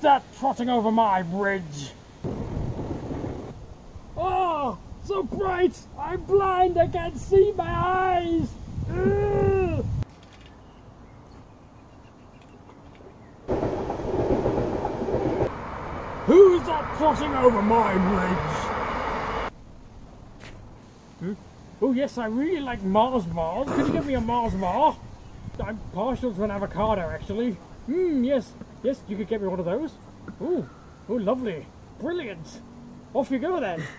that trotting over my bridge? Oh, so bright! I'm blind, I can't see my eyes! Ugh. Who's that trotting over my bridge? Oh yes, I really like Mars bars. Could you give me a Mars bar? I'm partial to an avocado, actually. Yes, you could get me one of those. Oh, lovely. Brilliant. Off you go then.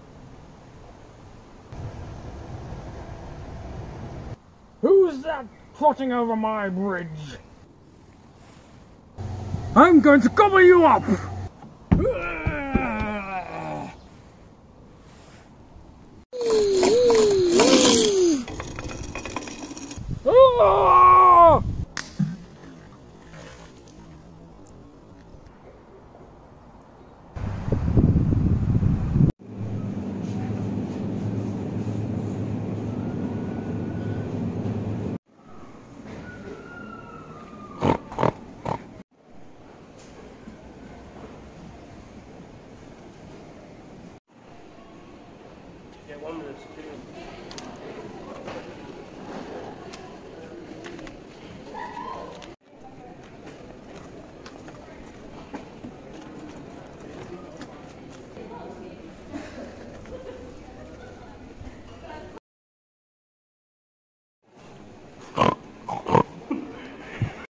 Who's that trotting over my bridge? I'm going to gobble you up!